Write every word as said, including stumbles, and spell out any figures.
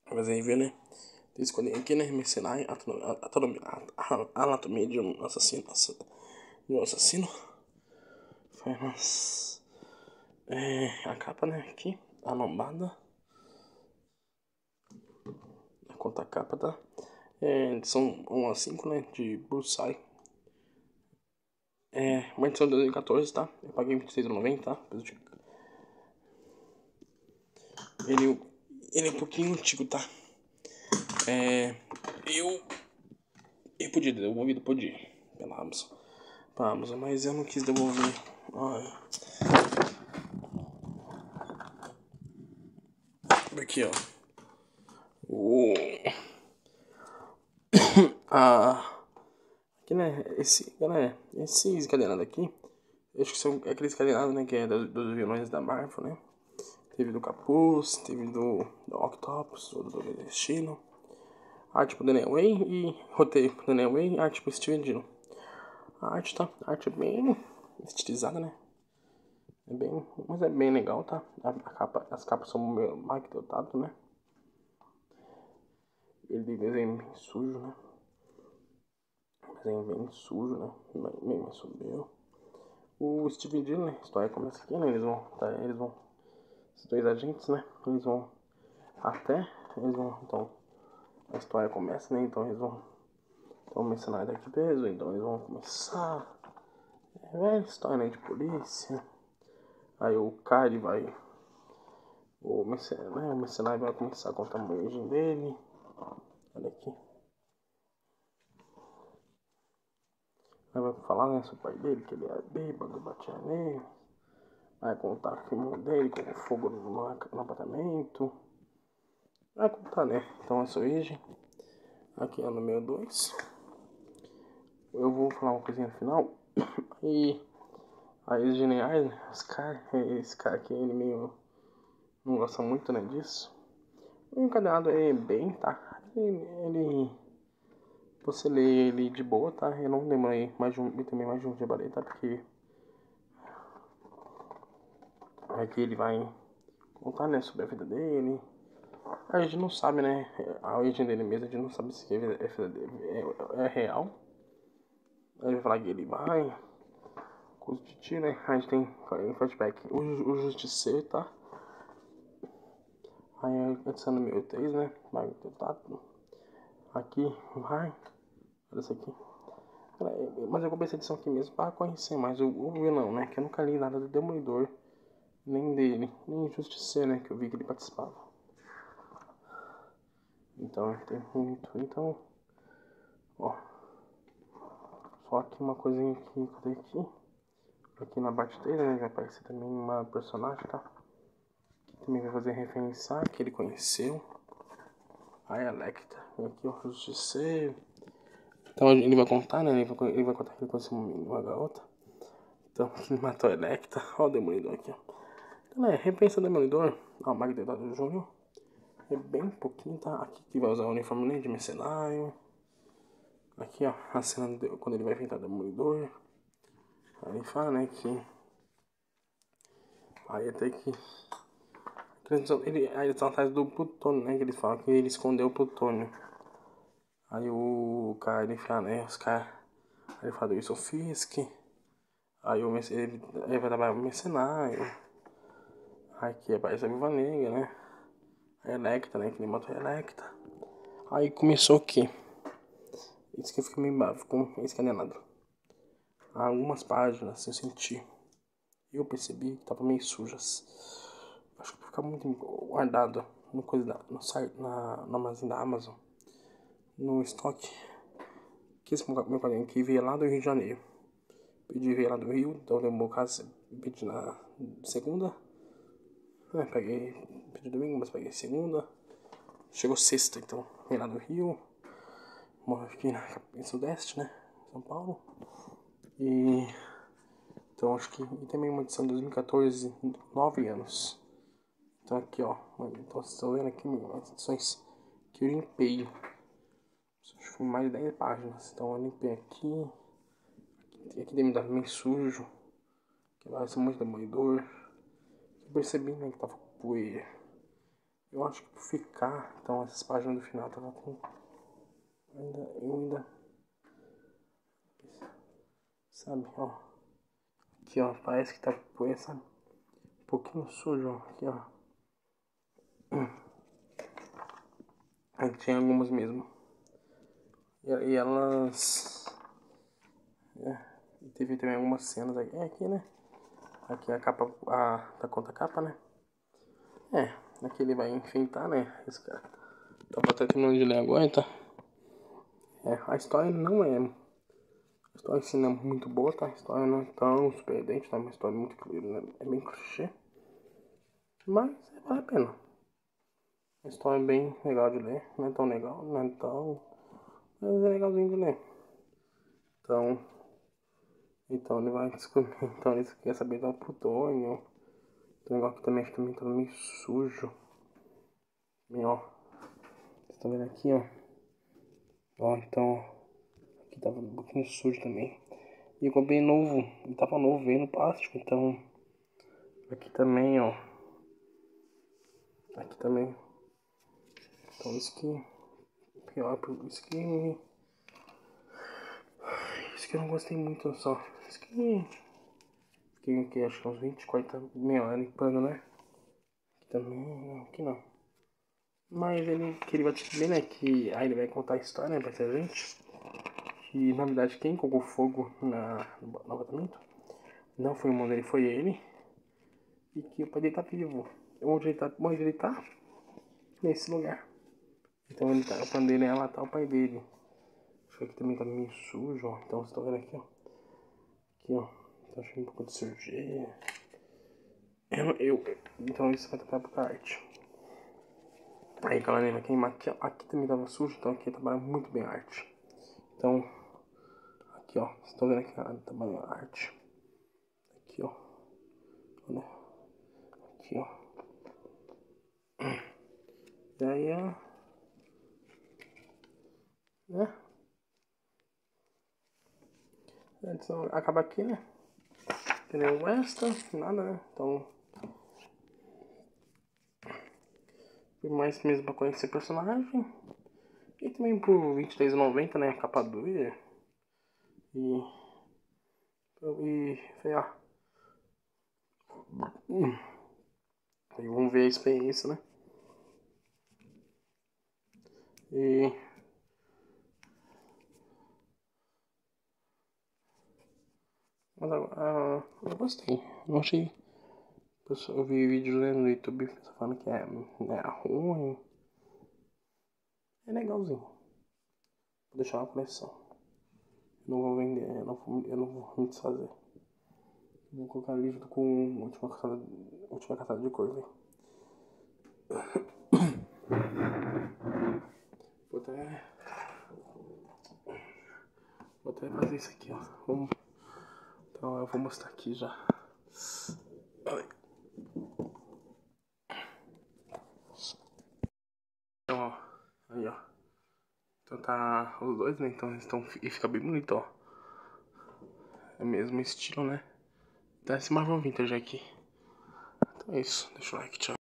Mas aí vê, né? Tem escolher aqui, né? Mercenário, anatomia, anatomia de um assassino. De um assassino. Faz é, a capa, né? Aqui. A lombada. A conta capa, tá? É, são um a cinco, né? De Bullseye. É, uma edição de dois mil e quatorze, tá? Eu paguei vinte e seis reais e noventa, tá? Ele, ele é um pouquinho antigo, tá? É, eu... Eu podia ter devolvido, podia. Pela Amazon. Pra Amazon, mas eu não quis devolver. Ai. Aqui, ó. O... Ah... Aqui, né? Esse... Galera, esses cadenados aqui... Acho que são aqueles cadenados, né? Que é dos, dos vilões da Marvel, né? Teve do Capuz, teve do, do Octopus, do, do Destino. Arte pro Daniel Way e roteiro pro Daniel Way e arte pro Steven Dino. A arte, tá? A arte é bem estilizada, né? É bem... Mas é bem legal, tá? A, a capa, as capas são meio Mike Deodato, né? Ele tem desenho bem sujo, né? Desenho bem sujo, né? Bem mais sombrio. O Steven Dino, né? A história começa aqui, né? Eles vão... Tá, eles vão... Os dois agentes, né? Eles vão... Até... Eles vão... Então... A história começa, né? Então eles vão... Então o mercenário daqui preso. Então eles vão começar... É velha história, né? De polícia. Aí o cara vai... O mercenário, né? O mercenário vai começar a contar a origem dele. Olha aqui. Aí vai falar, né, sobre o pai dele, que ele era bêbado, batia nele. Vai contar com o irmão dele, com o fogo no, no apartamento. Vai contar, né? Então essa origem. Aqui é o número dois. Eu vou falar uma coisinha no final. E aí os geniais, né? Os caras, esse cara aqui, ele meio... Não gosta muito, né, disso. O encadeado é bem, tá? Ele... ele você lê ele de boa, tá? Eu não demorei mais de um... Eu também mais de um dia para ler, tá? Porque... Aqui ele vai contar, né, sobre a vida dele. A gente não sabe, né, a origem dele mesmo, a gente não sabe se é, é, é, é real. Aí vai falar que ele vai, curso de tiro, né, a gente tem flashback, o, o Justiceiro, tá? Aí adiciona meu três, né, vai tentar, aqui, vai, olha isso aqui. Mas eu comprei essa edição aqui mesmo pra conhecer mais o, o vilão, né, que eu nunca li nada do Demolidor, nem dele, nem Justiceiro, né, que eu vi que ele participava. Então tem muito, então, ó, só aqui uma coisinha que eu dei aqui, aqui na batedeira, né, vai aparecer também uma personagem, tá, que também vai fazer referência que ele conheceu, a Electra, aqui o Justiceiro, então ele vai contar, né, ele vai, ele vai contar que ele conheceu uma garota, então ele matou a Electra, ó o Demolidor aqui, ó, então é, repensa o Demolidor, ó, o Magneto do Júnior, é bem pouquinho, tá, aqui que vai usar o uniforme de mercenário. Aqui, ó, a cena de, quando ele vai enfrentar o Demolidor. Aí ele fala, né, que... Aí até que... Ele, aí eles estão atrás do plutônio, né, que eles falam que ele escondeu o plutônio. Aí o cara, ele fala, né, os caras... Aí ele fala do Wilson Fisk. Aí o, ele, ele vai trabalhar no mercenário. Aí aqui aparece a Viúva Negra, né. A Electra, né, que ele matou a Electra. Aí começou o quê? Isso que eu fiquei meio bravo com esse cadenado. Algumas páginas eu senti... Eu percebi que tava meio sujas. Acho que ficar muito guardado no coisa da, no site, na, na armazém da Amazon, no estoque. Que esse meu quadrinho aqui veio lá do Rio de Janeiro. Pedi veio lá do Rio, então demorou caso pedi na segunda. É, peguei, pedi domingo, mas peguei segunda. Chegou sexta, então veio lá do Rio. Moro aqui na, em Sudeste, né? São Paulo. E então acho que e também uma edição de dois mil e quatorze, nove anos. Então aqui, ó, então vocês estão vendo aqui as edições que eu limpei. Acho que foi mais de dez páginas. Então eu limpei aqui. Aqui, aqui deve estar meio sujo. Que vai ser muito demolidor. Eu percebi, né, que tava com poeira. Eu acho que por ficar, então essas páginas do final tava com... Ainda, eu ainda... Sabe, ó. Aqui, ó, parece que tá com essa... Um pouquinho sujo, ó. Aqui, ó. Aí tinha algumas mesmo. E, e elas... É, teve também algumas cenas aqui, é aqui, né? Aqui a capa, a, da conta capa, né? É, aqui ele vai enfeitar, né? Esse cara. Tava até terminando de ler agora, tá? É, a história não é... A história assim não é muito boa, tá? A história não é tão surpreendente, tá? Uma história muito... É bem clichê. Mas vale a pena. A história é bem legal de ler. Não é tão legal, não é tão... Mas é legalzinho de ler. Então... Então ele vai descobrir... Então ele quer saber do plutônio. Tem um negócio que também fica meio, meio sujo. Meio, ó. Vocês estão vendo aqui, ó. Ó, então... Aqui tava um pouquinho sujo também. E ficou bem novo. Ele tava novo, veio no plástico, então... Aqui também, ó. Aqui também. Então isso que... Pior, isso que... Isso que eu não gostei muito, só. Isso que... Fiquei aqui, acho que uns vinte, quarenta, meia hora limpando, né? Aqui também, não, aqui não. Mas ele queria descobrir, né? Que aí ele vai contar a história, né? Pra essa gente. Que na verdade quem colocou fogo na, no apartamento não foi o irmão dele, foi ele. E que o pai dele tá vivo. Onde ele tá, onde ele tá? Nesse lugar. Então ele tá, o plano dele é matar o pai dele. Acho que aqui também tá meio sujo, ó. Então vocês estão vendo aqui, ó. Aqui, ó. Tá achando um pouco de sujeira. Eu, eu, então isso vai trabalhar pra arte. Aí galera, quem aqui, aqui também tava sujo, então aqui trabalha muito bem a arte. Então, aqui ó, vocês estão vendo aqui trabalhando a arte. Aqui ó. Olha. Aqui ó. E aí ó. Né? A edição acaba aqui, né? Tem nenhum extra, nada, né? Então. Foi mais mesmo pra conhecer o personagem. E também por vinte e três reais e noventa centavos, né? A capa dura. E. E. Sei lá. Hum. Aí vamos ver a experiência, né? E. Mas uh, eu gostei. Não achei. Eu vi vídeos no YouTube falando que é, é ruim. É legalzinho. Vou deixar uma coleção. Não vou vender, eu não vou, eu não vou me desfazer. Vou colocar livro com última cartada, última cartada de cor, velho. Vou até. Vou até fazer isso aqui, ó. Vamos. Então eu vou mostrar aqui já. Então, ó. Aí, ó. Então tá os dois, né? Então eles estão. E fica bem bonito, ó. É o mesmo estilo, né? Tá esse Marvel Vintage aqui. Então é isso. Deixa o like, tchau.